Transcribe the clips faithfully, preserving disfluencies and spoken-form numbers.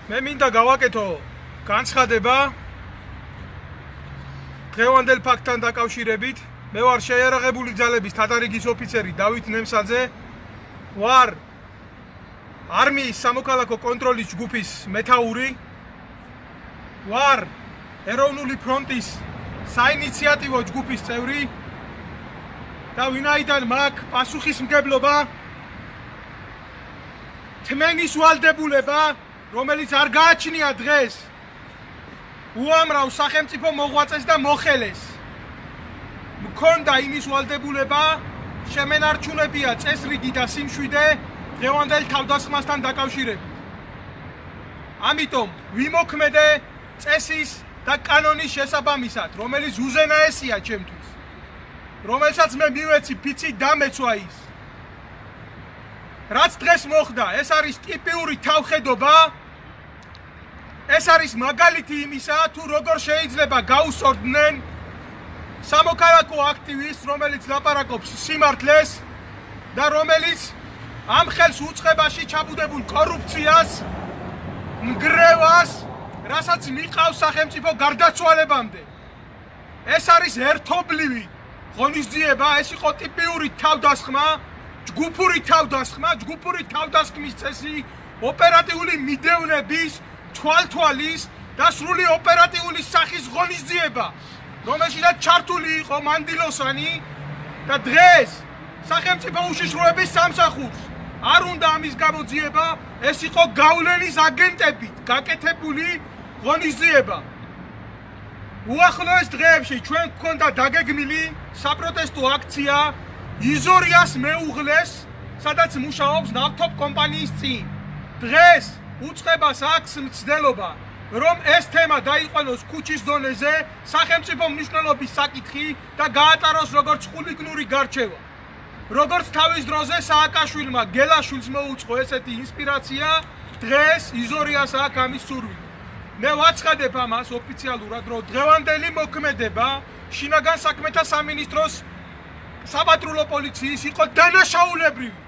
მე მინდა გავაკეთო განცხადება დღევანდელ ფაქტთან დაკავშირებით. მე ვარ შეიარაღებული ძალების თადარიგის ოფიცერი დავით ნემსაძე. ვარ არმიის სამოქალაქო კონტროლის ჯგუფის მეთაური. ვარ ეროვნული ფრონტის საინიციატივო ჯგუფის წევრი და ვინაიდან მაქვს პასუხისმგებლობა თმენის ვალდებულება, რომელიც არ გააჩნია დღეს უამრავ სახელმწიფო მოღვაწეს და მოხელეს. მქონდა იმის ვალდებულება შემენარჩუნებია წესრიგი და სიმშვიდე დღევანდელ თავდასხმასთან დაკავშირებით. ამიტომ ვიმოქმედე წესის და კანონის შესაბამისად, რომელიც უზენაესია ჩემთვის, რომელსაც მე მივეცი ფიცი დამეცვა ის. რაც დღეს მოხდა, ეს არის ტიპიური თავხედობა, ეს არის მაგალითი იმისა, თუ როგორ შეიძლება გაუსწორდნენ სამოქალაქო აქტივისტს, რომელიც ლაპარაკობს სიმართლეს და რომელიც ამ ხელს უწყებაში ჩაბუდებულ კორუფციას, მგრევას, რასაც მიყავს სახელმწიფო გარდაცვალებამდე. ეს არის ერთობლივი ღონისძიება, ეს იყო ტიპიური თავდასხმა, ჯგუფური თავდასხმა, ჯგუფური თავდასხმის წესი, ოპერატიული მიდევნების, თვალთვალის და სრული ოპერატიული სახის ღონისძიება, რომელშიც ჩართული იყო მანდილოსანი და დღეს სახელმწიფო უშიშროების სამსახურს არ უნდა ამის გამოძიება, ეს იყო გავლენის აგენტებით გაკეთებული ღონისძიება. უახლოეს დღეებში ჩვენ გვქონდა დაგეგმილი საპროტესტო აქცია იზორიას მეუღლეს, სადაც მუშაობს ნავთობ კომპანიის წინ. დღეს უწყებას აქვს მცდელობა, რომ ეს თემა დაიყვანოს ქუჩის დონეზე, სახელმწიფო მნიშვნელობის საკითხი და გაატაროს როგორც ხულიგნური გარჩევა. როგორც თავის დროზე სააკაშვილმა გელაშვილს მოუწყო ესეთი ინსპირაცია, დღეს იზორიას აქვს ამის სურვილი. მე ვაცხადებ ამას ოფიციალურად, რომ დღევანდელი მოქმედება შინაგან საქმეთა სამინისტროს საპატრულო პოლიციის იყო დანაშაულებრივი,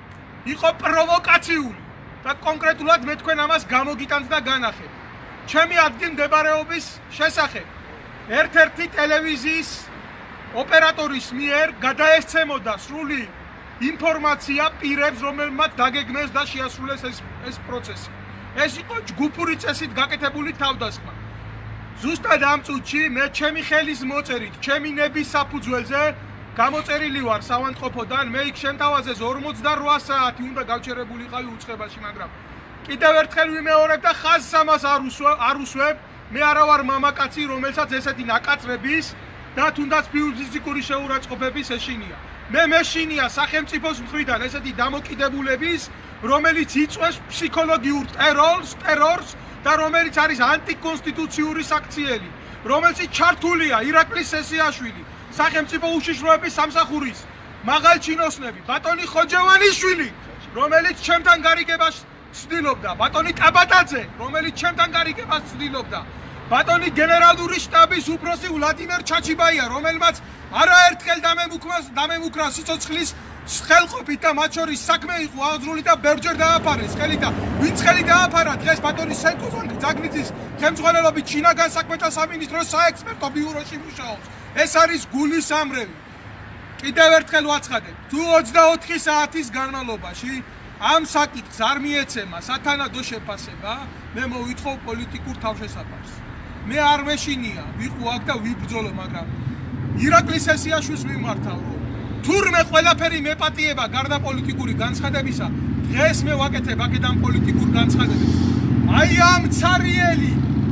იყო პროვოკაციული და კონკრეტულად მე თქვენ ამას გამოგიტანთ და განახებ. ჩემი ადგილმდებარეობის შესახებ ერთ-ერთი ტელევიზიის ოპერატორის მიერ გადაესცემოდა სრული ინფორმაცია პირებს, რომელმაც დაგეგმეს და შეასრულეს ეს, ეს პროცესი. ეს იყო ჯგუფური წესით გაკეთებული თავდასხმა. ზუსტად ამ წუთში მე ჩემი ხელის მოწერით, ჩემი ნების საფუძველზე გამოწერილი ვარ საავადმყოფოდან, მე იქ შემთავაზეს ორმოცდარვა საათი უნდა გავჩერებულიყავი უწყებაში, მაგრამ კიდევ ერთხელ ვიმეორებ და ხაზს ამას არ უსვებ, მე არა ვარ მამაკაცი, რომელსაც ესეთი ნაკაწრების და თუნდაც ფიზიკური შეურაცხყოფების ეშინია. მე მეშინია სახელმწიფოს მხრიდან ესეთი დამოკიდებულების, რომელიც იწვევს ფსიქოლოგიურ ტერორს, ტერორს და რომელიც არის ანტიკონსტიტუციური საქციელი, რომელშიც ჩართულია ირაკლის სესიაშვილი, სახელმწიფო უშიშროების სამსახურის მაღალჩინოსნები, ბატონი ხოჯევანიშვილი, რომელიც ჩემთან გარიგებას ცდილობდა, ბატონი ტაბატაძე, რომელიც ჩემთან გარიგებას ცდილობდა, ბატონი გენერალური შტაბის უფროსი ვლადიმერ ჩაჩიბაია, რომელმაც არაერთხელ დამემუქრა სიცოცხლის ხელყოფით და მათ შორის საქმე იყო აღძრული და ბევრჯერ დააფარეს ხელი და ვინც ხელი დააფარა დღეს ბატონი სენკო ძაგნიძის ხელმძღვანელობით შინაგან საქმეთა სამინისტროს საექსპერტო ბიუროში მუშაობს. ეს არის გულის ამრევი. კიდევ ერთხელ ვაცხადებ, თუ ოცდაოთხი საათის განმავლობაში ამ საკითხს არ მიეცემა სათანადო შეფასება, მე მოვითხოვ პოლიტიკურ თავშესაფარს. მე არ მეშინია, ვიყო აქ და ვიბრძოლო, მაგრამ ირაკლის სესიაშვილს მიმართავ, რომ თურმე ყველაფერი მეპატიება გარდა პოლიტიკური განცხადებისა, დღეს მე ვაკეთებ აქედან პოლიტიკურ განცხადებას. აი ამ ცარიელი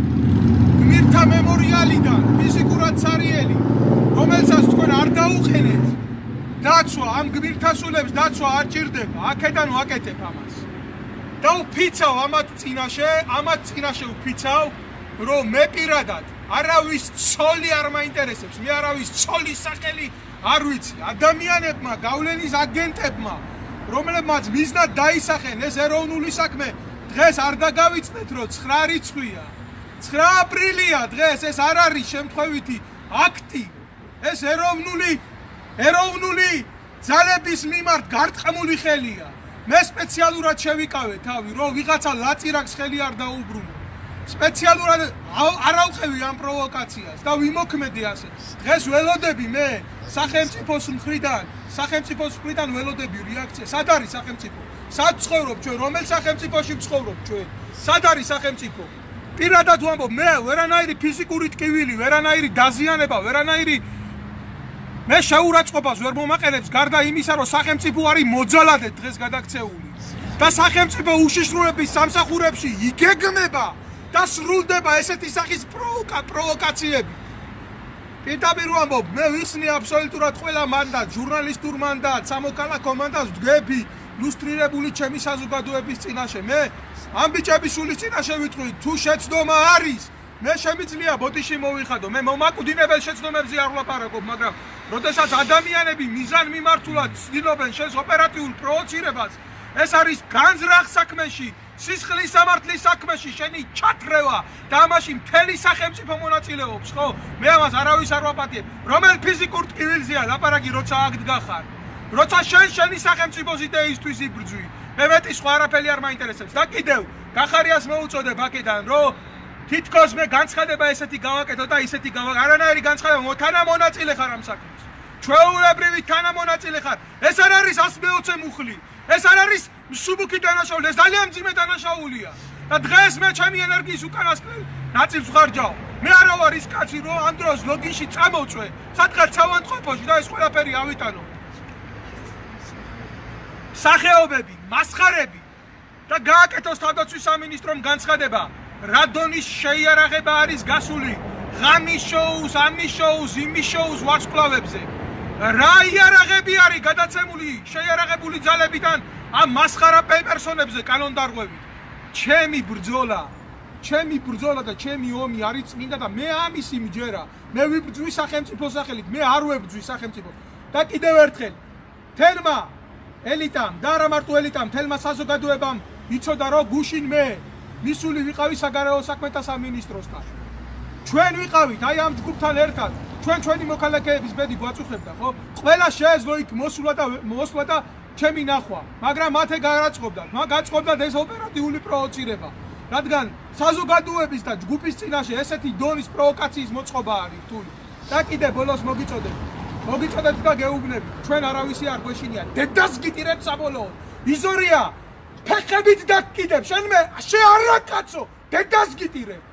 გმირთა მემორიალიდან, ფიზიკურად ცარიელი, რომელსაც თქვენ არ დაუყენეთ, დაცვა, ამ გმირთასულებს დაცვა არ ჭირდება, აქედან ვაკეთებ ამას. და ვფიცავ ამათ წინაშე, ამათ წინაშე ვფიცავ, რომ მე პირადად არავის ცოლი არ მაინტერესებს, მე არავის ცოლის სახელი არ ვიცი. ადამიანებმა, გავლენის აგენტებმა, რომლებმაც მიზნად დაისახენ ეს ეროვნული საქმე, დღეს არ დაგავიწყდეთ, რომ ცხრა რიცხვია. ცხრა აპრილია დღეს, ეს არ არის შემთხვევითი აქტი. ეს ეროვნული ეროვნული ძალების მიმართ გარტყმული ხელია. მე სპეციალურად შევიკავე თავი, რომ ვიღაცა ლაწირაკს ხელი არ დაუბრუნო. სპეციალურად არავყევი ამ პროვოკაციას და ვიმოქმედი ასე. დღეს ველოდები მე სახელმწიფოს მხრიდან, სახელმწიფოს მხრიდან ველოდები რეაქცია. სად არის სახელმწიფო? სად ცხოვრობ ჩვენ? რომელ სახელმწიფოში ვცხოვრობ ჩვენ? სად არის სახელმწიფო? პირადად ვამბობ, მე ვერანაირი ფიზიკური ტკივილი, ვერანაირი დაზიანება, ვერანაირი მე შეურაცხყოფას ვერ მომაყენებს გარდა იმისა, რომ სახელმწიფო არის მოძალადე დღეს გადაქცეული. და სახელმწიფო უშიშროების სამსახურებში იგეგმება და სრულდება ესეთი სახის პროვოკაციები. პირდაპირ ვამბობ, მე ვიხსნი აბსოლუტურად ყველა მანდატს, ჟურნალისტურ მანდატს, სამოქალაქო მანდატს ვდგები ლუსტრირებული ჩემი საზოგადოების წინაშე. მე ამ ბიჭების სულის წინაშე ვიტყვი, თუ შეცდომა არის, მე შემიძლია ბოდიში მოვიხადო. მე მომაკვდინებელ შეცდომებზე არ ვლაპარაკობ, მაგრამ როდესაც ადამიანები მიზან მიმართულად ცდილობენ შენს ოპერატიულ პროვოცირებას, ეს არის განზრახ საქმეში, სისხლის სამართლის საქმეში შენი ჩათრევა და ამაში მთელი სახელმწიფო მონაწილეობს, ხო? მე ამას არავის არ ვაპატიებ. რომელ ფიზიკურ ტკივილზეა ლაპარაკი, როცა აქ დგახარ? როცა შენ შენი სახელმწიფოს იდეისთვის იბრძვი. მე მეტი სხვა არაფერი არ მაინტერესებს. და კიდევ გახარიას მოუწოდებ აქედან, რომ თითქოს მე განცხადება ესეთი გავაკეთო და ისეთი გავაკეთო. არანაირი განცხადება, თანამონაწილე ხარ ამ საქმეს. ჩვეულებრივი თანამონაწილე ხარ. ეს არ არის ას მეოცე მუხლი. ეს არ არის მსუბუქი დანაშაული, ეს ძალიან მძიმე დანაშაულია. და დღეს მე ჩემი ენერგიის უკანასკნელ ნაწილს ვხარჯავ. მე არა ვარ ის კაცი, რომ ამ დროს ლოგინში წამოვწვე, სადღაც სავანტყოფოში და ეს ყველაფერი ავიტანო. სახეობები, მასხარები და გააკეთოს თავდაცვის სამინისტრომ განცხადება, რა დონის შეიარაღება არის გასული ღამის შოუს, ამის შოუს, იმის შოუს ვარსკვლავებზე. რა იარაღები არის გადაცემული შეიარაღებული ძალებიდან ამ მასხარა პერსონებზე კანონდარღვევით. ჩემი ბრძოლა, ჩემი ბრძოლა და ჩემი ომი არის წმინდა და მე ამის იმჯერა. მე ვიბრძვი სახელმწიფოს სახელით, მე არ ვებრძვი სახელმწიფოს. და კიდევ ერთხელ, თელმა ელიტამ და არა მარტო ელიტამ, თელმა საზოგადოებამ იცოდა, რომ გუშინ მე მისული ვიყავი საგარეო საქმეთა სამინისტროსთან. ჩვენ ვიყავით აი ამ ჯგუფთან ერთად. ჩვენ ჩვენი მოქალაქეების ბედი გვაწუხებდა, ხო? ყველა შეეძლო იქ მოსულა და მოსვლა და ჩემი ნახვა, მაგრამ მათ ეგ არ აწყობდათ. მათ გაწყობდათ ეს ოპერატიული პროვოცირება. რადგან საზოგადოების და ჯგუფის წინაშე ესეთი დონის პროვოკაციის მოწყობა არის რთული. და კიდე ბოლოს მოგიწოდეთ. მოგიწოდეთ და გეუბნებით, ჩვენ არავისი არ გვეშინია. დედას გიტირებს საბოლოოდ. იზორია ფეხებით დაგკიდებ, შენ მე შე არა კაცო, დედას გიტირებ.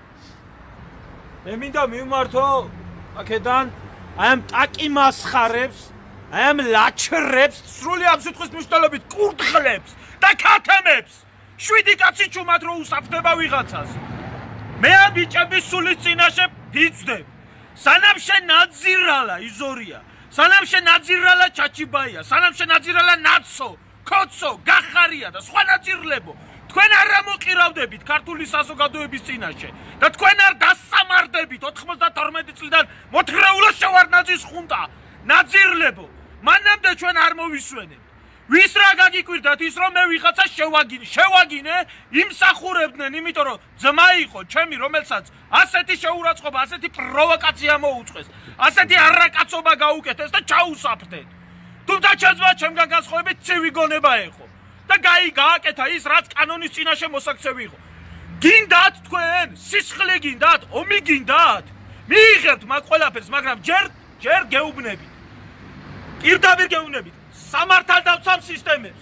მე მინდა მივმართო აქედან აი ამ ტაკი მასხარებს, აი ამ ლაჩრებს, სრული ამ სიტყვის მნიშვნელობით კურდღლებს და ქათამებს. შვიდი კაცი ჩუმად რო უსაფრდება ვიღაცას. მე ამ ბიჭების სულის წინაშე ვიწვდებ. სანამ შენ ნაძირალა იზორია, სანამ შენ ნაძირალა ჩაჩიბაია, სანამ შენ ნაძირალა ნაცო, კოცო, გახარია და სხვა ნაძირლებო. თქვენ არ ამოყირავდებით ქართული საზოგადოების წინაშე და თქვენ არ დასამარდებით ოთხმოცდათორმეტი წლიდან მოთხრეულა შევარდნაძის ხუნტა. ნაძირლებო, მანამდე ჩვენ არ მოვისვენებთ. ვის რა გაგიკვირდათ ის რომ მე ვიღაცა შევაგინე, შევაგინე, იმსახურებდნენ, იმიტომ რომ ძმა იყო ჩემი, რომელსაც ასეთი შეურაცხყოფა, ასეთი პროვოკაცია მოუწყვეს, ასეთი არაკაცობა გაუკეთეს და ჩაუსაფრდეთ. თუმცა ჩემსმა ჩემგან განსხვავებით ცივი გონება ეხო და გაი გააკეთა ის რაც კანონის წინაშე მოსაქცევი იყო. გინდათ თქვენ, სისხლი გინდათ, ომი გინდათ? მიიღებთ მაგ ყველაფერს, მაგრამ ჯერ ჯერ გეუბნებით. პირდაპირ გეუბნებით სამართალდაცვამ სისტემებს.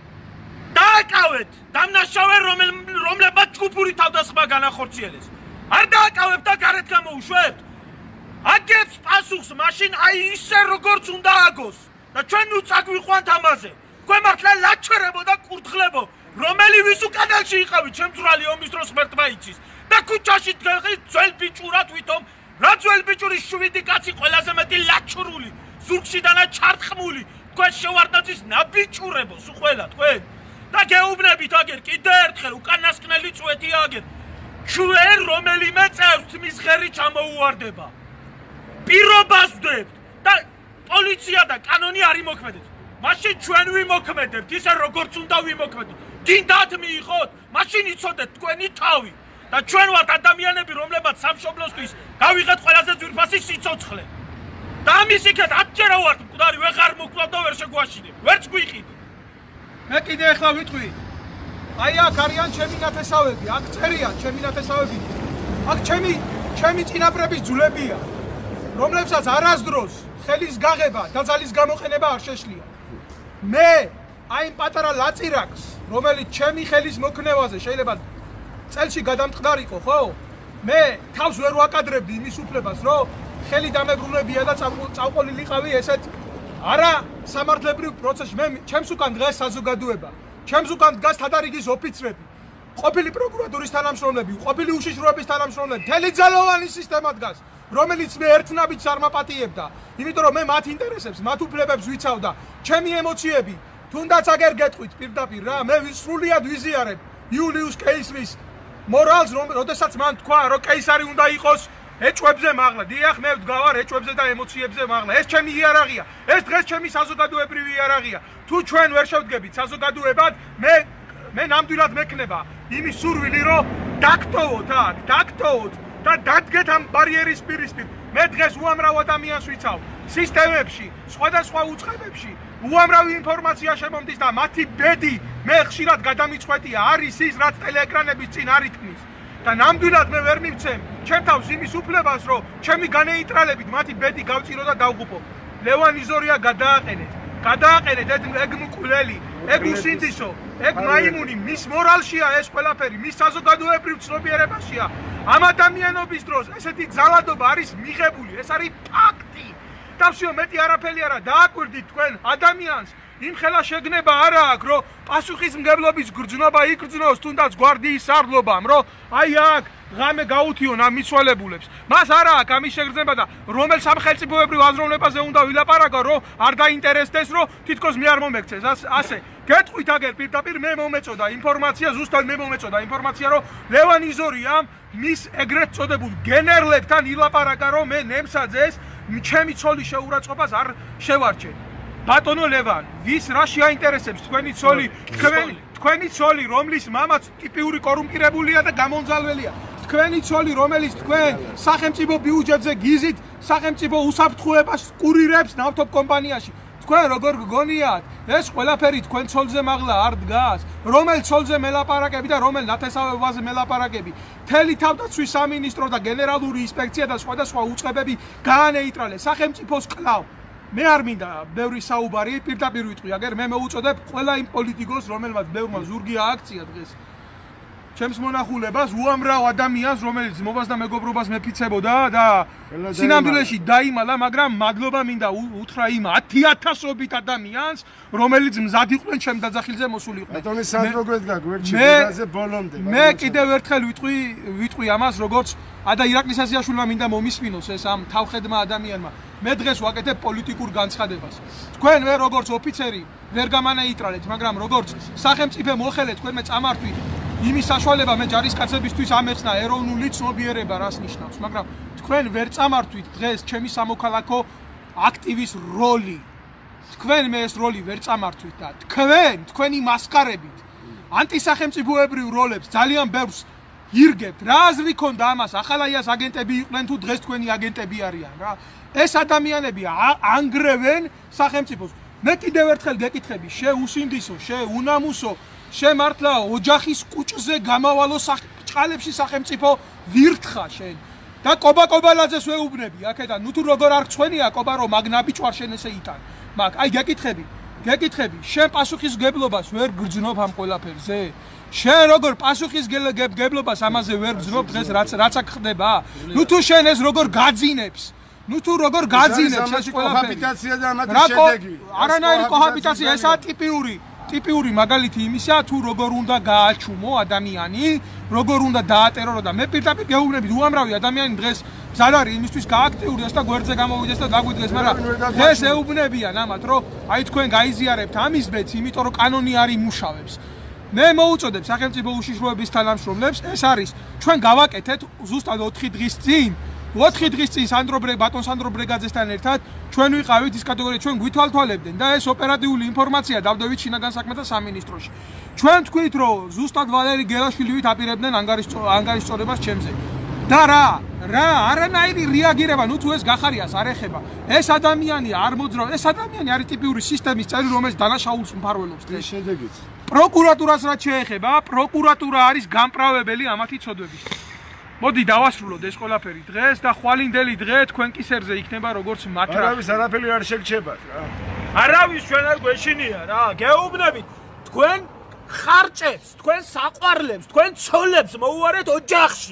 დააკავეთ დამნაშავე რომლებმაც ჯგუფური თავდასხმა განახორციელეს. არ დააკავებთ და გარეთ გამოუშვებთ. აგებს პასუხს მაშინ აი ისე როგორც უნდა აგოს და ჩვენ ნუ წაგვიყვანთ ამაზე. თქვენ მართლა ლაჩერებო და კურდღლებო, რომელი ვის უკანალში იყავით შემძვრალი ომის დროს ღმერთმა იცის და ქუჩაში დგახით ძველ ბიჭურად ვითომ რა ძველ ბიჭურის შვიდი კაცი ყველაზე მეტი ლაჩრული, ზურგში დანა ჩარტყმული, თქვენ შევარდნაძის ნაბიჭურებო სულ ყველა თქვენ და გეუბნებით აგერ კიდე ერთხელ უკანასკნელი წვეთი აგერ. ჩვენ რომელიმე წევს თმის ღერი ჩამოუვარდება. პირობას ვდებთ და პოლიცია და კანონი არ იმოქმედებს. მაშინ ჩვენ ვიმოქმედებთ ისე როგორც უნდა ვიმოქმედოთ. გინდათ მიიღოთ, მაშინ იცოდეთ თქვენი თავი და ჩვენ ვართ ადამიანები, რომლებმაც სამშობლოსთვის გავიღეთ ყველაზე ძვირფასი სიცოცხლე. და ამის იქეთ ათჯერა ვართ მკვდარი, ვეღარ მოკლავ და ვერ შეგვაშინებ, ვერც გვიყიდით. მე კიდე ახლა ვიტყვი. აი აქ არიან ჩემი ნათესავები, აქ წერიან ჩემი ნათესავები. აქ ჩემი ჩემი წინაპრების ძვლებია, რომლებსაც არასდროს ხელის გაღება და ძალის გამოყენება არ შეშლია. მე აი იმ პატარა ლაწირაკს, რომელიც ჩემი ხელის მოქნევაზე შეიძლება წელში გადამტყდარიყო, ხო? მე თავს ვერ ვაკადრებდი იმის უფლებას, რომ ხელი დამებრუნებია და წავყოლილიყავი ესეთ არა სამართლებრივ პროცესში. მე ჩემს უკან დღეს საზოგადოება, ჩემს უკან დგას თადარიგის ოფიცრები, ყოფილი პროკურატურის თანამშრომლები, ყოფილი უშიშროების თანამშრომლები, მთელი ძალოვანი სისტემა დგას, რომელიც მე ერთნაბიჯს არ მაპატიებდა, იმიტომ რომ მე მათ ინტერესებს, მათ უფლებებს ვიცავდა. ჩემი ემოციები თუნდაც აგერ გეტყვით პირდაპირ რა, მე სრულიად ვიზიარებ იულიუს კეისრის მორალს, რომ როდესაც მან თქვა, რომ კეისარი უნდა იყოს ეჭვებზე მაღლა. დიახ, მე ვდგავარ ეჭვებზე და ემოციებზე მაღლა. ეს ჩემი იარაღია. ეს დღეს ჩემი საზოგადოებრივი იარაღია. თუ ჩვენ ვერ შევდგებით საზოგადოებად, მე მე ნამდვილად მექნება იმის სურვილი, რომ დაგტოვოთ აქ, დაგტოვოთ და დადგეთ ამ ბარიერის პირისპირ. მე დღეს უამრავ ადამიანს ვიცავ სისტემებში, სხვადასხვა უწყებებში. უამრავი ინფორმაცია შემომდის და მათი ბედი მე ხშირად გადამიწყვეტია, არის ის, რაც ტელეეკრანების წინ არ ითქმის. და ნამდვილად მე ვერ მივცემ ჩემ თავს იმის უფლებას, რომ ჩემი განეიტრალებით მათი ბედი გავწირო და დავღუპო. ლევან იზორია გადააყენეთ. გადააყენეთ ეგ მკვლელი, ეგ უსინდისო, ეგ მაიმუნი, მის მორალშია ეს ყველაფერი, მის საზოგადოებრივ ცნობიერებაშია. ამ ადამიანობის დროს ესეთი ძალადობა არის მიღებული, ეს არის ფაქტი. და всё, მეტი არაფერი არა, დააკვირდით თქვენ ადამიანს. იმ ხელა შეგნება არა აქვს, რომ პასუხისმგებლობის გრძნობა იგრძნოს თუნდაც გვარდიის სარდლობამ, რომ აი აქ ღამე გაუთიონ ამ მიცვალებულებს. მას არა აქვს ამის შეგრძნება და რომელ სამხელწიფოებრივ აზროვნებაზე უნდა ვილაპარაკო, რომ არ დაინტერესდეს, რომ თითქოს მე არ მომექცეს. ასე გეტყვით აგერ პირდაპირ მე მომეწოდა ინფორმაცია, ზუსტად მე მომეწოდა ინფორმაცია, რომ ლევან იზორიამ მის ეგრეთ წოდებულ გენერლებთან ილაპარაკა, რომ მე ნემსაძეს ჩემი ცოლის შეურაცხყოფას არ შევარჩენ. ბატონო ლევან, ვის რა შეაინტერესებს თქვენი ცოლი, თქვენი თქვენი ცოლი, რომლის მამაც ტიპიური კორუმპირებულია და გამონძალველია. თქვენი ცოლი, რომელიც თქვენ სახელმწიფო ბიუჯეტზე გიზით სახელმწიფო უსაფრთხოებას კურირებს ნავთობ კომპანიაში. თქვენ როგორ გგონიათ, ეს ყველაფერი თქვენ ცოლზე მაღლა არ დგას, რომელ ცოლზე მელაპარაკები და რომელ ნათესავებაზე მელაპარაკები. მთელი თავდაცვის სამინისტრო და გენერალური ინსპექცია და სხვადასხვა უწყებები გაანეიტრალეს, სახელმწიფოს კლავ. მე არ მინდა ბევრი საუბარი, პირდაპირ ვიტყვი, აგერ მე მოუწოდებ ყველა იმ პოლიტიკოს, რომელმაც ბევრმა ზურგი ააქცია დღეს ჩემს მონახულებას, უამრავ ადამიანს, რომელიც მობას და მეგობრობას მეფიცებოდა და სინამდვილეში დაიმალა, მაგრამ მადლობა მინდა უთხრა იმ ათი ათასობით ადამიანს, რომელიც მზად იყვნენ ჩემ დაძახილზე მოსულიყვნენ. ბატონი სანდრო გვედგა გვერდში ბოლომდე. მე კიდევ ერთხელ ვიტყვი, ვიტყვი ამას, როგორც ადა ირაკლის ასიაშვილმა მინდა მომისმინოს ეს ამ თავხედმა ადამიანმა. მე დღეს ვაკეთებ პოლიტიკურ განცხადებას. თქვენ მე როგორც ოფიცერი ვერ გამანეიტრალეთ, მაგრამ როგორც სახელმწიფო მოხელე თქვენ მე წამართვით იმის საშუალება მე ჯარისკაცებისთვის ამეცნა ეროვნული ცნობიერება რას ნიშნავს, მაგრამ თქვენ ვერ წამართვით დღეს ჩემი სამოქალაქო აქტივის როლი. თქვენ მე ეს როლი ვერ წამართვით და თქვენ თქვენი მასკარებით ანტისახელმწიფოებრივ როლებს ძალიან ბევრს ირგებთ. რა აზრი ქონდა ამას, ახალაიას აგენტები იყვნენ თუ დღეს თქვენი აგენტები არიან რა. ეს ადამიანები ანგრევენ სახელმწიფოს. მე კიდევ ერთხელ გეკითხები, შეუსინდისო, შეუნამუსო, შემართლა ოჯახის კუჭზე გამავალო ჭყალებში სახელმწიფო ვირთხა შენ. და კობა კობალაძეს ვეუბნები აქედან, ნუ თუ როგორ არ გწვენია კობა რომ მაგნაბიჭვარ შენ ესე იტან. მაგ აი გეკითხები, გეკითხები, შენ პასუხისგებლობას ვერ გრძნობ ამ ყველაფერზე? შენ როგორ პასუხისგებლობას ამაზე ვერ გრძნობ დღეს რაც რაც აქ ხდება? ნუ თუ შენ ეს როგორ გაძინებს? ნუ თუ როგორ გაძინებს ეს ყველაფერი? კოჰაბიტაცია და ამათი შედეგი. არანაირი კოჰაბიტაცია, ესაა ტიპიური, ტიპიური მაგალითი იმისა, თუ როგორ უნდა გააჩუმო ადამიანი, როგორ უნდა დაატერორო და მე პირდაპირ გეუბნებით, უამრავი ადამიანი დღეს მზად არის იმისთვის გააქტიურდეს და გვერდზე გამოვიდეს და დაგვიდგეს, მაგრამ დღეს ეუბნებიან ამათ, რომ აი თქვენ გაიზიარებთ ამის ბედს, იმიტომ რომ კანონი არ იმუშავებს. მე მოუწოდებ სახელმწიფო უშიშროების თანამშრომლებს, ეს არის ჩვენ გავაკეთეთ ზუსტად ოთხი დღის წინ ოთხი დღის წინ სანდრო ბატონ სანდრო ბრეგაძესთან ერთად ჩვენ ვიყავით ის კატეგორია, ჩვენ გვითვალთვალებდნენ და ეს ოპერატიული ინფორმაცია დავდევით შინაგან საქმეთა სამინისტროში. ჩვენ თქვით, რომ ზუსტად ვალერი გელაშვილივით აპირებდნენ ანგარიშ ანგარიშ წორებას ჩემზე. და რა რა არანაირი რეაგირება ნუ თუ ეს გახარიას არ ეხება ეს ადამიანი არ მოძრაო ეს ადამიანი არის ტიპიური სისტემის წევრი რომელიც დანაშაულს მფარველობს ეს შედეგიც პროკურატურას რაც შეეხება პროკურატურა არის გამправებელი ამათი ცოდვების მოდი დავასრულოთ ეს ყველაფერი დღეს და ხვალინდელი დღე თქვენ კისერზე იქნება როგორც მათრა არავის არაფერი არ შეგჩება რა არავის ჩვენ არ გვეშინია რა გეუბნებით თქვენ ხარჭებს თქვენ საყვარლებს თქვენ ცოლებს მოუარეთ ოჯახში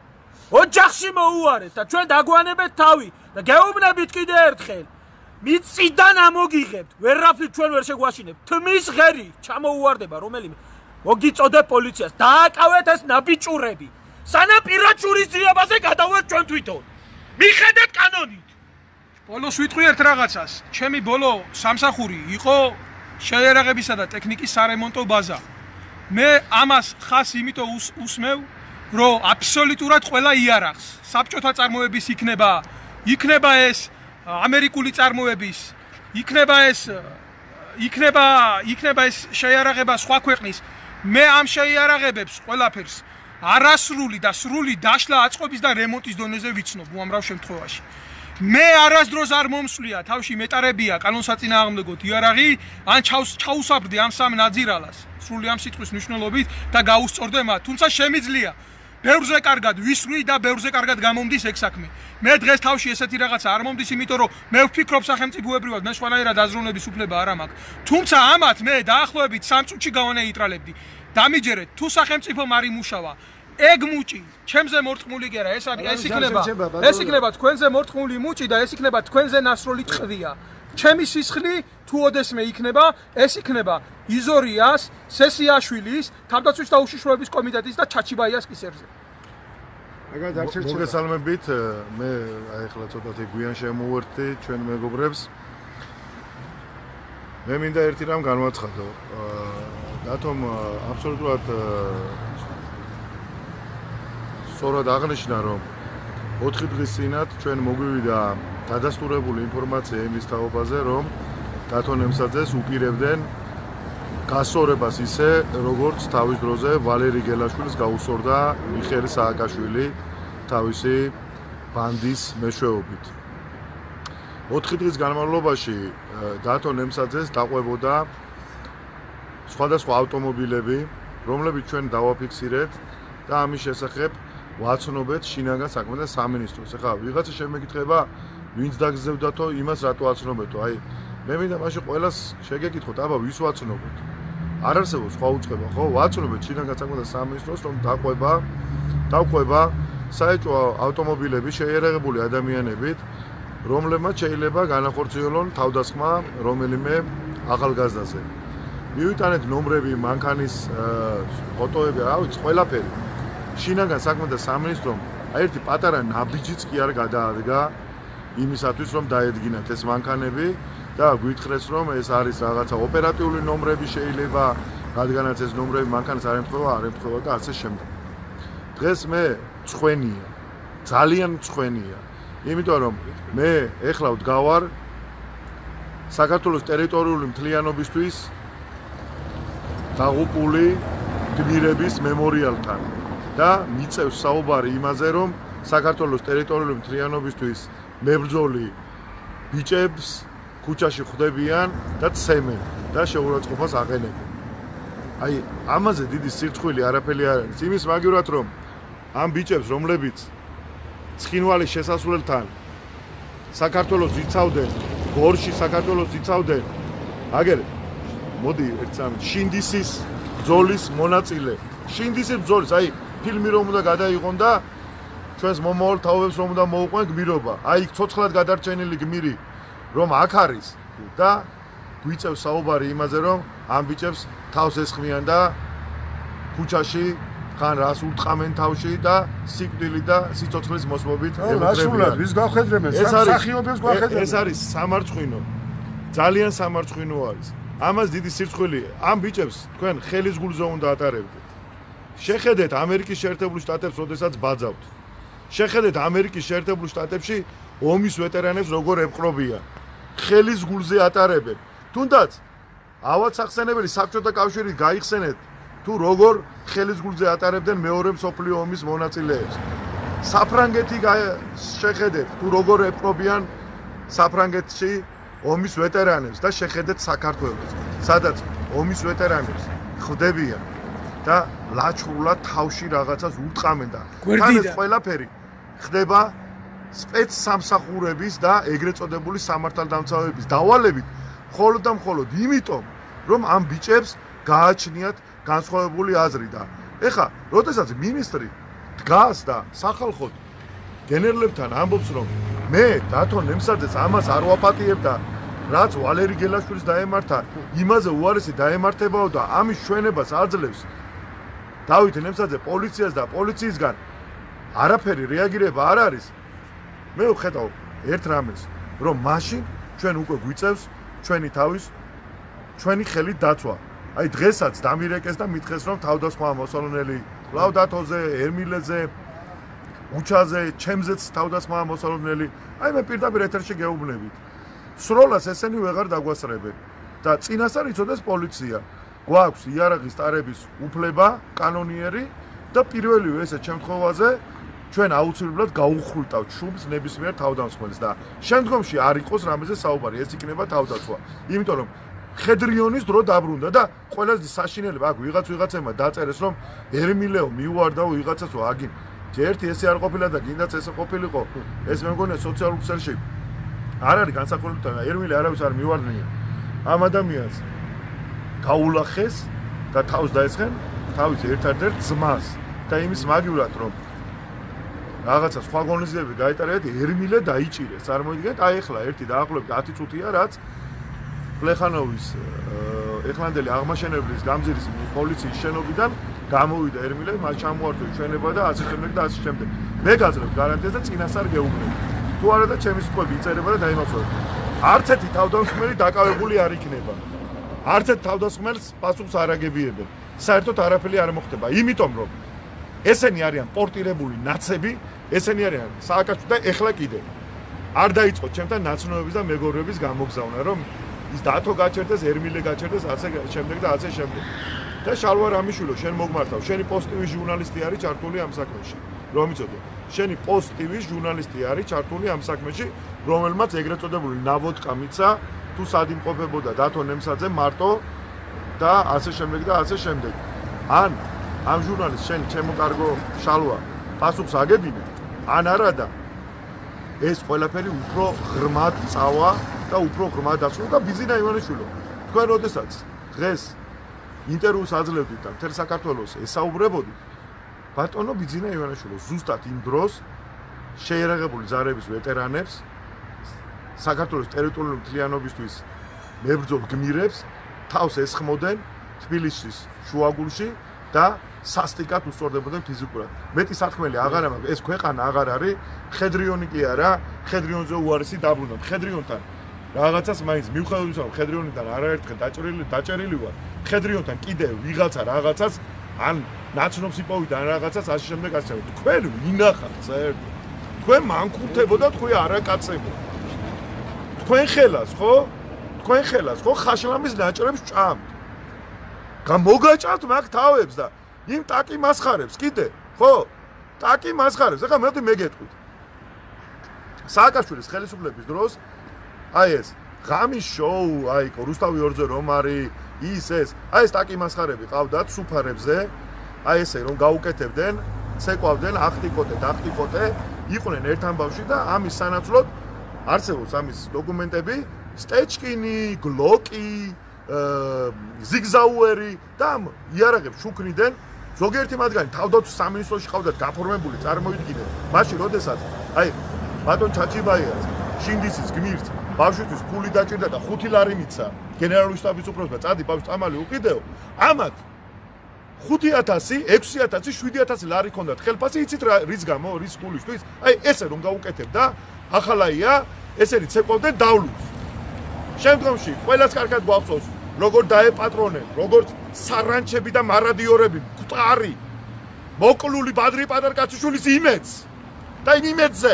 ოჯახში მოუარეთ და ჩვენ დაგვანებეთ თავი და გეუბნებით კიდე ერთხელ მიწიდან ამოგიღებთ ვერაფრით ჩვენ ვერ შეგვაშინებთ თმის ღერი ჩამოუვარდება რომელიმე მოგიწოდეთ პოლიციას დააკავეთ ეს ნაბიჭურები სანამ პირად ჯურისდიებაზე გადავდეთ ჩვენ თვითონ მიხედეთ კანონით ბოლოს ვიტყვი ერთ რაღაცას ჩემი ბოლო სამსახური იყო შეიარაღებისა და ტექნიკის სარემონტო ბაზა მე ამას ხას იმიტომ უსმევ რომ აბსოლუტურად ყველა იარაღს საბჭოთა წარმოების იქნება იქნება ეს ამერიკული წარმოების იქნება ეს იქნება იქნება ეს შეიარაღება სხვა ქვეყნის მე ამ შეიარაღებებს ყველაფერს არასრული და სრული დაშლა აწყობის და რემონტის დონეზე ვიცნობ უამრავ შემთხვევაში მე არასდროს არ მომსვლია თავში მეტარებია კანონსაწინააღმდეგოდ იარაღი ან ჩაუსაბრდი ამ სამ ნაძირალას სრული ამ სიტყვის მნიშვნელობით და გაუსწორდე მათ თუმცა შემიძლია ბევრზე კარგად ვისვრი და ბევრზე კარგად გამომდის ეგ საქმე მე დღეს თავში ესეთი რაღაცა არ მომდის იმიტომ რომ მე ვფიქრობ სახელმწიფოებრივად მე სხვანაირად აზროვნების უფლება არ მაქვს თუმცა ამათ მე დაახლოებით სამ წუთში გავანეიტრალებდი დამიჯერეთ თუ სახელმწიფომ არ იმუშავა ეგ მუჭი ჩემზე მორწმული კი არა ეს არის ეს იქნება ეს იქნება თქვენზე მორწმული მუჭი და ეს იქნება თქვენზე ნასროლი ტყვია ჩემი სისხლი თუ ოდესმე იქნება ეს იქნება იზორიას სესიაშვილის თავდაცვის და უშიშროების კომიტეტის და ჩაჩიბაიას კისერზე აგად არ შეერჩება მოგესალმებით მე აი ახლა ცოტათი გვიან შემოვერთდი ჩვენ მეგობრებს მე მინდა ერთი რამ განვაცხადო დათომ აბსოლუტურად სწორად აღნიშნა რომ ოთხი დღის წინათ ჩვენ მოგვივიდა დადასტურებული ინფორმაცია იმის თაობაზე რომ დათო ნემსაძეს უპირებდნენ გასწორებას ისე როგორც თავის დროზე ვალერი გელაშვილის გაუსწორდა მიხეილ სააკაშვილი თავისი ბანდის მეშვეობით ოთხი დღის განმავლობაში დათო ნემსაძეს დაყვებოდა სხვადასხვა ავტომობილები რომლებიც ჩვენ დავაფიქსირეთ და ამის შესახებ ვაცნობეთ შინაგან საქმეთა სამინისტროს. ეხლა ვიღაცა შემეკითხება, ვინც დაგზევდათო, იმას რატო აცნობეთო? აი, მე მინდა მაშინ ყველას შეგეკითხოთ, აბა ვის ვაცნობოთ? არ არსებობს სხვა უწყება, ხო? ვაცნობეთ შინაგან საქმეთა სამინისტროს, რომ დაყვება, დაყვება საეჭვო ავტომობილები შეიარაღებული ადამიანებით, რომლებმაც შეიძლება განახორციელონ თავდასხმა რომელიმე ახალგაზრდაზე. მივიტანეთ ნომრები, მანქანის ფოტოები, რა ვიცი, ყველაფერი. შინაგან საქმეთა სამინისტრომ ერთი პატარა ნაბიჯიც კი არ გადაადგა იმისათვის რომ დაედგინათ ეს მანქანები და გვითხრეს რომ ეს არის რაღაცა ოპერატიული ნომრები შეიძლება რადგანაც ეს ნომრები მანქანას არ ემთხვევა არ ემთხვევა და ასე შემდეგ დღეს მე მწვენია ძალიან მწვენია იმიტომ რომ მე ეხლა ვდგავარ საქართველოს ტერიტორიული მთლიანობისთვის დაღუპული გმირების მემორიალთან და მიწევს საუბარი იმაზე, რომ საქართველოს ტერიტორიული მთლიანობისთვის მებრძოლი ბიჭებს ქუჩაში ხვდებიან და ცემენ და შეურაცხყოფას აყენებენ. აი, ამაზე დიდი სირცხვილი არაფერი არ არის. იმის მაგივრად, რომ ამ ბიჭებს, რომლებიც ცხინვალის შესასვლელთან საქართველოს იცავდნენ, გორში საქართველოს იცავდნენ, აგერ მოდი ერთ სამ შინდისის ბრძოლის მონაწილე. შინდისის ბრძოლის, აი ფილმი რომ უნდა გადაიღონ და ჩვენს მომავალ თაობებს რომ უნდა მოუყვენ გმირობა. აი ცოცხლად გადარჩენილი გმირი რომ აქ არის და გვიწევს საუბარი იმაზე რომ ამ ბიჭებს თავს ესხმიან და ქუჩაში ხან რას ურტყამენ თავში და სიკვდილი და სიცოცხლის მოსმობით ემუქრებიან. ვის გავხედრებენ? სამსახიობებს გავხედრებენ. ეს არის სამარცხვინო. ძალიან სამარცხვინო არის. ამას დიდი სირცხვილი. ამ ბიჭებს თქვენ ხელის გულზე უნდა ატარებდეთ. შეხედეთ ამერიკის შეერთებული შტატებს, როდესაც ბაძავთ. შეხედეთ ამერიკის შეერთებულ შტატებში ომის ვეტერანებს როგორ ეპყრობიან. ხელის გულზე ატარებენ. თუნდაც ავად სახსენებელი საბჭოთა კავშირით გაიხსენეთ თუ როგორ ხელის გულზე ატარებდნენ მეორე მსოფლიო ომის მონაწილეებს. საფრანგეთი შეხედეთ თუ როგორ ეპყრობიან საფრანგეთში ომის ვეტერანებს და შეხედეთ საქართველოს სადაც ომის ვეტერანებს ხვდებიან და ლაჩხრულად თავში რაღაცას უტყამენ და თან ეს ყველაფერი ხდება სპეცსამსახურების და ეგრეთ წოდებული სამართალდამცავების დავალებით მხოლოდ და მხოლოდ იმიტომ რომ ამ ბიჭებს გააჩნიათ განსხვავებული აზრი და ეხა როდესაც მინისტრი დგას და სახალხოდ გენერლებთან ამბობს რომ მე დათო ნემსაძეს ამას არ ვაპატიებ და რაც ვალერი გელაშვილის დაემართა იმაზე უარესი დაემართებაო და ამის ჩვენებას აძლევს დავით ნემსაძე პოლიციას და პოლიციისგან არაფერი რეაგირება არ არის მე ვხედავ ერთ რამეს რომ მაშინ ჩვენ უკვე გვიწევს ჩვენი თავის ჩვენი ხელით დაცვა აი დღესაც დამირეკეს და მითხეს რომ თავდასხმა მოსალონელი ლავდათოზე ერმილეზე უჩაზე ჩემზეც თავდასხმა მოსალონელი აი მე პირდაპირ ეთერში გეუბნებით სროლას ესენი ვეღარ დაგვასწრებენ და წინასწარ იცოდეს პოლიცია გვაქვს იარაღის ტარების უფლება კანონიერი და პირველივე ესეთ შემთხვევაზე ჩვენ აუცილებლად გაუხვრიტავთ შუბს ნებისმიერ თავდამსხმელს და შემდგომში არ იყოს რამეზე საუბარი ეს იქნება თავდაცვა იმიტომ რომ ხედრიონის დრო დაბრუნდა და ყველაზე საშინელება აქ ვიღაც ვიღაცებმა დაწერეს რომ ერმილეო მიუვარდაო ვიღაცასო აგინ ერთი ესე არ ყოფილა და გინდაც ესე ყოფილიყო ეს მე მგონია სოციალურ ქსელში არ არის განსაკუთრებით და ერმილე არავის არ მიუვარდნია ამ ადამიანს გაულახეს და თავს დაესხენ თავის ერთადერთ ძმას და იმის მაგივრად რომ რაღაცა სხვა გონიზები გაეტარეთ ერმილე დაიჭირეს წარმოიდგინეთ აი ახლა ერთი დაახლოებით ათი წუთია რაც პლეხანოვის ეხლანდელი აღმაშენებლის გამზირის პოლიციის შენობიდან გამოვიდა ერმილე მას ჩამოართვეს ჩვენება და ასე შემდეგ და ასე შემდეგ მე გაძლევთ გარანტიას და წინასწარ გეუბნები თუ არა და ჩემი სიტყვები იწერება და დაიმახსოვრება არც ერთი თავდამსხმელი დაკავებული არ იქნება არც ერთ თავდასხმელს პასუხს არ აგებიებენ საერთოდ არაფერი არ მოხდება იმიტომ რომ ესენი არიან პორტირებული ნაცები ესენი არიან სააკაშვილი და ეხლა კიდე არ დაიწყოთ ჩემთან ნაცნობების და მეგობრების გამოგზავნა რომ ის დათო გაჩერდეს ერმილე გაჩერდეს ასე შემდეგ და ასე შემდეგ და შალვა რამიშვილო შენ მოგმართავ შენი პოსტივი ჟურნალისტი არის ჩართული ამ საქმეში რომ იცოდე შენი პოსტივი ჟურნალისტი არის ჩართული ამ საქმეში რომელმაც ეგრეთ წოდებული ნავოდკა მიცა თუ სად იმყოფებოდა დათო ნემსაძე მარტო და ასე შემდეგ და ასე შემდეგ ან ამ ჟურნალისტს შენ ჩემო კარგო შალვა პასუხს აგებინე ან არადა ეს ყველაფერი უფრო ღრმად წავა და უფრო ღრმად დასრულდა და ბიზინა ივანიშვილო თქვენ როდესაც დღეს ინტერვიუს აძლევდით და მთელ საქართველოს ესაუბრებოდით ბატონო ბიზინა ივანიშვილო ზუსტად იმ დროს შეერაღებული ზარების ვეტერანებს საქართველოს ტერიტორიული მთლიანობისთვის მებრძოლ გმირებს თავს ესხმოდნენ თბილისის შუაგულში და სასტიკად უსწორდებოდნენ ფიზიკურად. მეტი სათქმელი აღარ აქვს, ეს ქვეყანა აღარ არის, ხედრიონი კი არა, ხედრიონზე უარესი დაბრუნდა. ხედრიონთან რაღაცას მაინც მიუხედავად იმისა, რომ ხედრიონიდან არაერთხელ დაჭერილი დაჭერილი ვარ. ხედრიონთან კიდევ ვიღაცა რაღაცას ან ნაცნობს იპოვიდან რაღაცას ასე შემდეგ ასე. თქვენ ვინახავთ საერთოდ? თქვენ მანქურთებო და თქვენ არაკაცებო. თქვენ ხელას, ხო? თქვენ ხელას, ხო? ხაშლამის ნაჭრებს ჭამთ. გამოგაჭამთ მაგ თავებს და იმ ტაკი მასხარებს კიდე, ხო? ტაკი მასხარებს. ეხლა მე მეგეთქვით. სააკაშვილის ხელისუფლების დროს აი ეს ღამის შოუ, აი რუსთავი ორზე რომ არის ის ეს, აი ეს ტაკი მასხარები ყავდათ სუფარებზე, აი ესე რომ გაუკეთებდნენ, ცეკვავდნენ ახტიკოტე და ახტიკოტე, იყვნენ ერთ ამბავში და ამის სანაცვლოდ არსებობს ამის დოკუმენტები, სტეჩკინი, გლოკი, ზიგზაუერი და ამ იარაღებს შუქნიდნენ. ზოგიერთი მათგანი თავდაცვის სამინისტროში ყავდათ გაფორმებული, წარმოიდგინეთ, მაშინ როდესაც აი ბატონ ჩაჩიბაიას შინდისის გმირს ბავშვისთვის ფული დაჭირდა და ხუთი ლარი მიცა გენერალური შტაბის უფროსმა წადი ბავშვს წამალი უყიდეო, ამათ ხუთი ათასი, ექვსი ათასი, შვიდი ათასი ლარი ჰქონდათ ხელფასი, იცით რა რის გამო, რის ფულისთვის? აი ესე რომ გაუკეთებდა, ახალაია, ესენი ცეკვავდნენ დავლუს. შემდგომში ყველას კარგად გვახსოვს, როგორ დაეპატრონენ, როგორც სარანჩები და მარადიორები, მკვდარი, მოკლული ბადრი პატარკაციშვილის იმედს და იმ იმედზე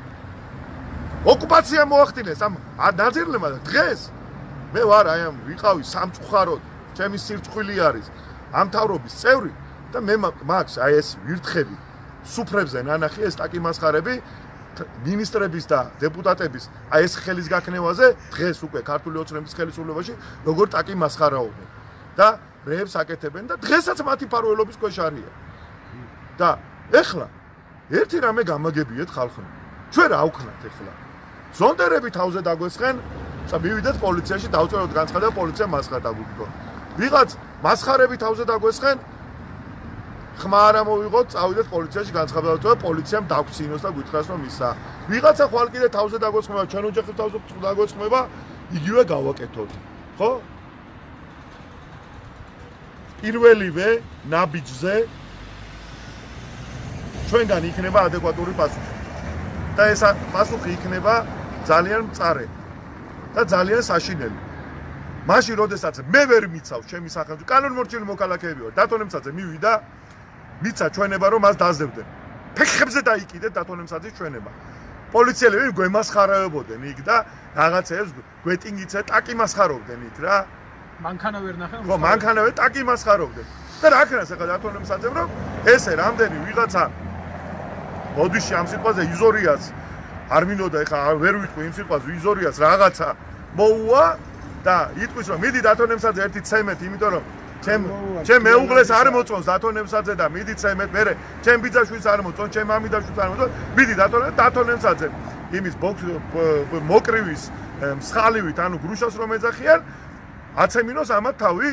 ოკუპაცია მოახდინეს ამ ნაძერლებმა და დღეს მე ვარ აი ამ ვიყავი სამწუხაროდ, ჩემი სირწყვილი არის ამ თავრობის წევრი და მე მაქვს აი ეს ვირთხები სუფრებზე ნანახი ეს ტაკი მასხარები მინისტრების და დეპუტატების აი ეს ხელის გაქნევაზე დღეს უკვე ქართული ოცნების ხელისუფლებაში როგორ ტაკი მასხარაობენ და რეებს აკეთებენ და დღესაც მათი ფარველობის ქვეშ არიან. და ეხლა ერთი რამე გამაგებიეთ ხალხმა. ჩვენ რა ვქნათ ეხლა? ზონდერები თავზე დაგვესხენ, მივიდეთ პოლიციაში, დავწეროთ განცხადება, პოლიცია მასხარ დაგვიგდო. ვიღაც მასხარები თავზე დაგვესხენ, ხმა არ ამოვიღოთ, წავიდეთ პოლიციაში განცხადება და პოლიციამ დაგვცინოს და გითხრას რომ ისა. ვიღაცა ხვალ კიდე თავზე დაგვესხმება, ჩვენ ოჯახის თავზე დაგვესხმება, იგივე გავაკეთოთ. ხო? პირველივე ნაბიჯზე ჩვენგან იქნება ადეკვატური პასუხი. და ეს პასუხი იქნება ძალიან მწარე და ძალიან საშინელი. მაშინ როდესაც მე ვერ მიცავ ჩემი სახელმწიფო კანონმორჩილი მოქალაქეები ვარ, დათონემსაძე მივიდა, მიცა ჩვენება რომ მას დაძებდნენ. ფეხებზე დაიკიდეთ დათონემსაძის ჩვენება. პოლიციელები გვემასხარებოდნენ იქ და რაღაცებს გვეტინგიცე ტაკი მასხარობდნენ იქ რა. მანქანა ვერ ნახე. ხო, მანქანავე ტაკი მასხარობდნენ. და რა ქნას ახლა დათონემსაძემ რომ ესე რამდენი ვიღაცა მოდიში ამ სიტყვაზე იზორიას არ მინდოდა ეხლა ვერ ვიტყვი იმ სიტყვაზე იზორიას რაღაცა მოუვა და იტყვის რომ მიდი დათონემსაძე ერთი ცემეთ იმიტომ რომ ჩემ ჩემ მეუღლეს არ მოწონს დათონემსაძე და მიდი ცემეთ მერე ჩემ ბიძაშვილს არ მოწონს ჩემ ამიდაშვილს არ მოწონს მიდი დათონემ დათონემსაძე იმის ბოქს მოკრივის მსხალივით ანუ გრუშას რომ ეძახიან აცემინოს ამათ თავი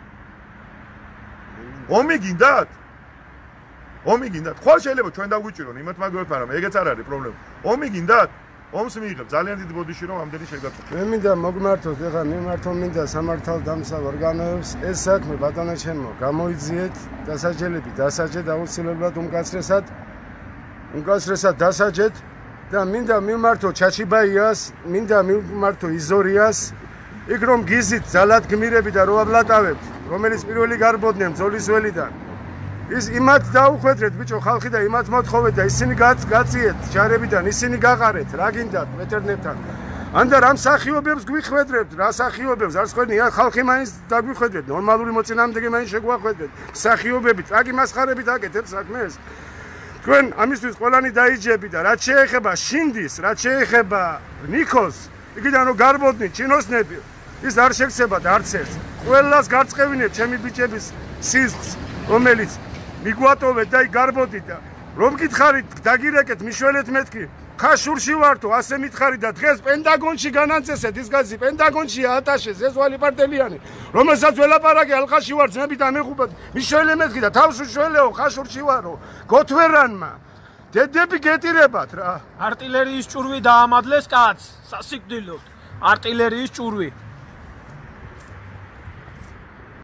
ომი გინდათ ომი გინდათ ხვალ შეიძლება ჩვენ დაგვიჭირონ იმათ მაგათ მაგრამ ეგეც არ არის პრობლემა ომი გინდათ ომს მიიღებ ძალიან დიდი ბოდიში რომ ამდენი შეგაწყვეტ მე მინდა მოგმართოთ ეხლა მიმართო მინდა სამართალდამცავ ორგანოებს ეს საქმე ბატონო ჩემო გამოიძიეთ დასაჯელები დასაჯეთ აუცილებლად უმკაცრესად უმკაცრესად დასაჯეთ და მინდა მიმართო ჩაჩიბაიას მინდა მიმართო იზორიას იქ რომ გიზით ძალად გმირები და როაბლატავებთ რომელიც პირველი გარბოდნენ ძოლის ველიდან ის იმათ დაუხვედრეთ ბიჭო ხალხი და იმათ მოთხოვეთ და ისინი გაციეთ ჯარებიდან ისინი გაყარეთ რა გინდათ მეტერნებთან ანდა რამ სახიობებს გვიხვედრებთ რა სახიობებს არც ხვედნი ხალხი მაინც დაგვიხვედრეთ ნორმალური მოწინააღმდეგე მაინც შეგვახვედრეთ სახიობებით აკი მასხარებით აკეთებ საქმეს თქვენ ამისთვის ყველანი დაიჯები და რაც შეეხება შინდის რაც შეეხება ნიკოს იქიდან რომ გარბოდნით ჩინოსნები ის არ შეგცებათ არც ერთს ყველას გარწყევინეთ ჩემი ბიჭების სიზღს რომელიც მიგვატოვეთ და იგარბოდით და რომ გითხარით დაგირეკეთ მიშველეთ მეთქი ხაშურში ვართო ასე მითხარით და დღეს პენტაგონში განანცესეთ ის გაზი პენტაგონშია ატაშე ზეзвали პარტელიანი რომელსაც ველაპარაკე ალყაში ვარ ძმებით ამეხუბად მიშველე მეთქი და თავს უშველეო ხაშურში ვარო გოთვერანმა დედები გეტირებათ რა არტილერიის ჭურვი დაამადლეს კაცს სასიკვდილოდ არტილერიის ჭურვი